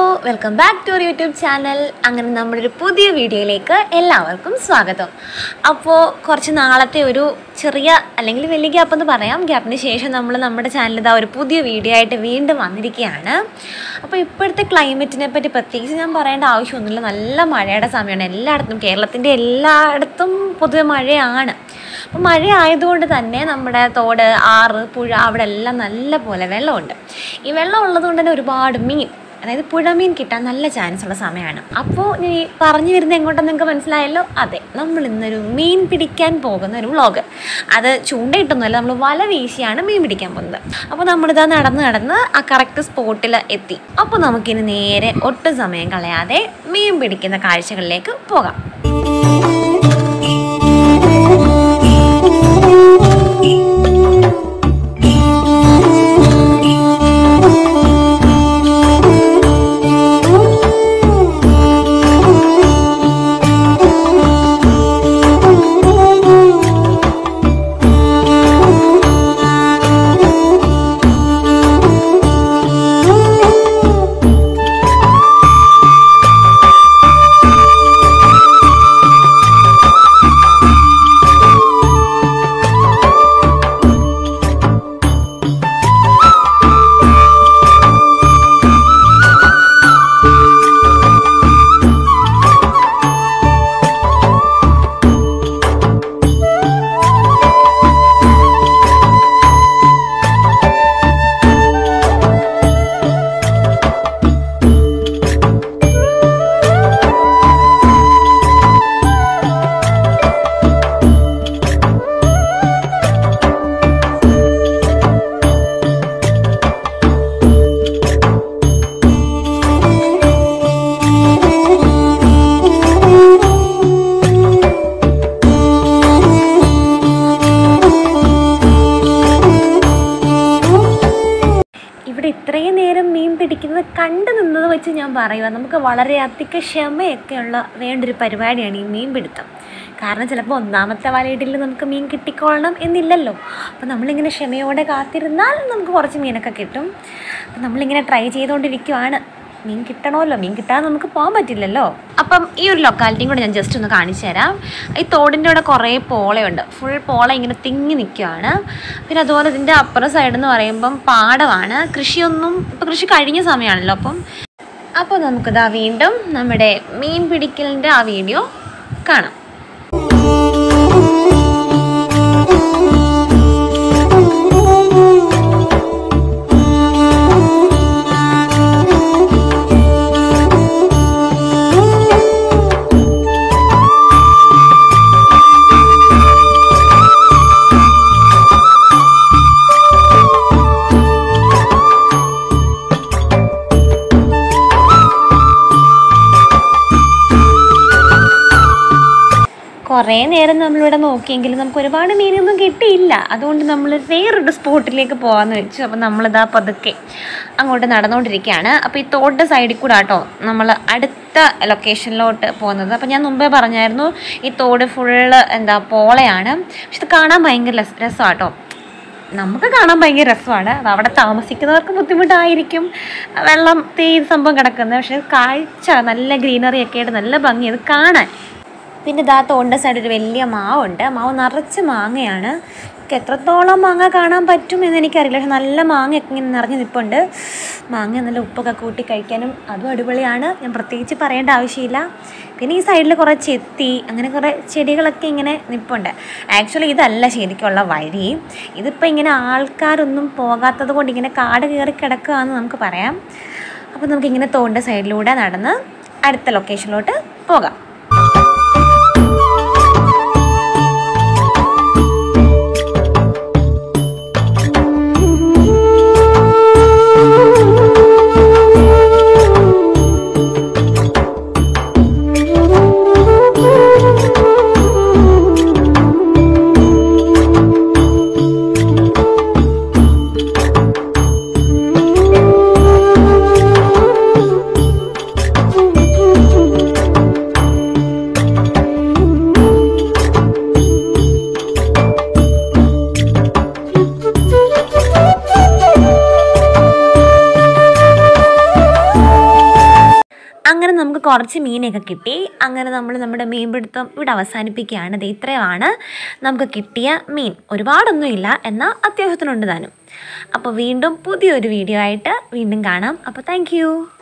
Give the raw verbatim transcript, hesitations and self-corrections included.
Welcome back to our YouTube channel. അങ്ങനെ നമ്മുടെ ഒരു പുതിയ വീഡിയോയിലേക്ക് എല്ലാവർക്കും സ്വാഗതം. അപ്പോൾ കുറച്ച് നാളത്തെ ഒരു ചെറിയ അല്ലെങ്കിൽ വലിയ ഗ്യാപ്പ് എന്ന് പറയാം, ഗ്യാപ്പിന് ശേഷം നമ്മൾ നമ്മുടെ ചാനലിൽ ഇതാ ഒരു പുതിയ വീഡിയോ ആയിട്ട് വീണ്ടും വന്നിരിക്കുകയാണ്. അപ്പോൾ ഇപ്പോഴത്തെ ക്ലൈമറ്റിനെ പറ്റി പ്രത്യേകിച്ച് ഞാൻ പറയേണ്ട ആവശ്യമൊന്നുമില്ല. നല്ല മഴയുടെ സമയമാണ് എല്ലായിടത്തും, കേരളത്തിൻ്റെ എല്ലായിടത്തും പൊതുവെ മഴയാണ്. അപ്പോൾ മഴ ആയതുകൊണ്ട് തന്നെ നമ്മുടെ തോട്, ആറ്, പുഴ അവിടെ എല്ലാം നല്ല പോലെ വെള്ളമുണ്ട്. ഈ വെള്ളം ഉള്ളതുകൊണ്ട് തന്നെ ഒരുപാട് മീൻ, അതായത് പുഴമീൻ കിട്ടാൻ നല്ല ചാൻസ് ഉള്ള സമയമാണ്. അപ്പോൾ ഞാൻ ഈ പറഞ്ഞു വരുന്നത് എങ്ങോട്ടെന്ന് നിങ്ങൾക്ക് മനസ്സിലായല്ലോ. അതെ, നമ്മൾ ഇന്നൊരു മീൻ പിടിക്കാൻ പോകുന്ന ഒരു വ്ളോഗ്. അത് ചൂണ്ടയിട്ടൊന്നുമല്ല, നമ്മൾ വല വീശിയാണ് മീൻ പിടിക്കാൻ പോകുന്നത്. അപ്പോൾ നമ്മളിതാ നടന്ന് നടന്ന് ആ കറക്റ്റ് സ്പോട്ടിൽ എത്തി. അപ്പോൾ നമുക്കിനി നേരെ ഒട്ടും സമയം കളയാതെ മീൻ പിടിക്കുന്ന കാഴ്ചകളിലേക്ക് പോകാം. ഇത്രയും നേരം മീൻ പിടിക്കുന്നത് കണ്ടു നിന്നത് വെച്ച് ഞാൻ പറയുക, നമുക്ക് വളരെ അധിക ക്ഷമയൊക്കെയുള്ള വേണ്ടൊരു പരിപാടിയാണ് ഈ മീൻ പിടുത്തം. കാരണം ചിലപ്പോൾ ഒന്നാമത്തെ വലയിടയിൽ നമുക്ക് മീൻ കിട്ടിക്കൊള്ളണം എന്നില്ലല്ലോ. അപ്പോൾ നമ്മളിങ്ങനെ ക്ഷമയോടെ കാത്തിരുന്നാൽ നമുക്ക് കുറച്ച് മീനൊക്കെ കിട്ടും. അപ്പം നമ്മളിങ്ങനെ ട്രൈ ചെയ്തുകൊണ്ടിരിക്കുവാണ്. മീൻ കിട്ടണമല്ലോ, മീൻ കിട്ടാതെ നമുക്ക് പോകാൻ പറ്റില്ലല്ലോ. അപ്പം ഈ ഒരു ലൊക്കാലിറ്റിയും കൂടെ ഞാൻ ജസ്റ്റ് ഒന്ന് കാണിച്ചു തരാം. ഈ തോടിൻ്റെ അവിടെ കുറേ പോളയുണ്ട്, ഫുൾ പോള ഇങ്ങനെ തിങ്ങി നിൽക്കുകയാണ്. പിന്നെ അതുപോലെ ഇതിൻ്റെ അപ്പുറം സൈഡ് എന്ന് പറയുമ്പം പാടമാണ്, കൃഷിയൊന്നും ഇപ്പോൾ കൃഷി കഴിഞ്ഞ സമയമാണല്ലോ. അപ്പം അപ്പോൾ നമുക്കിതാ വീണ്ടും നമ്മുടെ മീൻ പിടിക്കലിൻ്റെ ആ വീഡിയോ കാണാം. കുറേ നേരം നമ്മളിവിടെ നോക്കിയെങ്കിലും നമുക്ക് ഒരുപാട് മീനൊന്നും കിട്ടിയില്ല. അതുകൊണ്ട് നമ്മൾ വേറൊരു സ്പോട്ടിലേക്ക് പോകാമെന്ന് വെച്ചു. അപ്പോൾ നമ്മളിതാ പതുക്കെ അങ്ങോട്ട് നടന്നുകൊണ്ടിരിക്കുകയാണ്. അപ്പോൾ ഈ തോടിൻ്റെ സൈഡിൽ കൂടെ കേട്ടോ നമ്മൾ അടുത്ത ലൊക്കേഷനിലോട്ട് പോകുന്നത്. അപ്പോൾ ഞാൻ മുമ്പേ പറഞ്ഞായിരുന്നു ഈ തോട് ഫുള്ള് എന്താ പോളയാണ്. പക്ഷെ ഇത് കാണാൻ ഭയങ്കര രസമാണ് കേട്ടോ. നമുക്ക് കാണാൻ ഭയങ്കര രസമാണ്. അത് അവിടെ താമസിക്കുന്നവർക്ക് ബുദ്ധിമുട്ടായിരിക്കും, വെള്ളം തീ സംഭവം കിടക്കുന്നത്. പക്ഷേ കാഴ്ച നല്ല ഗ്രീനറി ഒക്കെ ആയിട്ട് നല്ല ഭംഗി അത് കാണാൻ. പിന്നെ ഇതാ തോടിൻ്റെ സൈഡ് ഒരു വലിയ മാവുണ്ട്. മാവ് നിറച്ച് മാങ്ങയാണ്. എത്രത്തോളം മാങ്ങ കാണാൻ പറ്റും എന്നെനിക്കറിയില്ല, പക്ഷെ നല്ല മാങ്ങയൊക്കെ ഇങ്ങനെ നിറഞ്ഞ് നിൽപ്പുണ്ട്. മാങ്ങ നല്ല ഉപ്പൊക്കെ കൂട്ടി കഴിക്കാനും അതും അടിപൊളിയാണ്, ഞാൻ പ്രത്യേകിച്ച് പറയേണ്ട ആവശ്യമില്ല. പിന്നെ ഈ സൈഡിൽ കുറേ ചെത്തി അങ്ങനെ കുറേ ചെടികളൊക്കെ ഇങ്ങനെ നിൽപ്പുണ്ട്. ആക്ച്വലി ഇതല്ല ശരിക്കുള്ള വഴി. ഇതിപ്പോൾ ഇങ്ങനെ ആൾക്കാരൊന്നും പോകാത്തത് കൊണ്ട് ഇങ്ങനെ കാട് കയറി കിടക്കുകയെന്ന് നമുക്ക് പറയാം. അപ്പോൾ നമുക്കിങ്ങനെ തോടിൻ്റെ സൈഡിലൂടെ നടന്ന് അടുത്ത ലൊക്കേഷനിലോട്ട് പോകാം. നമുക്ക് കുറച്ച് മീനൊക്കെ കിട്ടി. അങ്ങനെ നമ്മൾ നമ്മുടെ മീൻപിടുത്തം ഇവിടെ അവസാനിപ്പിക്കുകയാണ്. ഇത് ഇത്രയുമാണ് നമുക്ക് കിട്ടിയ മീൻ. ഒരുപാടൊന്നുമില്ല, എന്നാൽ അത്യാവശ്യത്തിനുണ്ട് താനും. അപ്പോൾ വീണ്ടും പുതിയൊരു വീഡിയോ ആയിട്ട് വീണ്ടും കാണാം. അപ്പോൾ താങ്ക്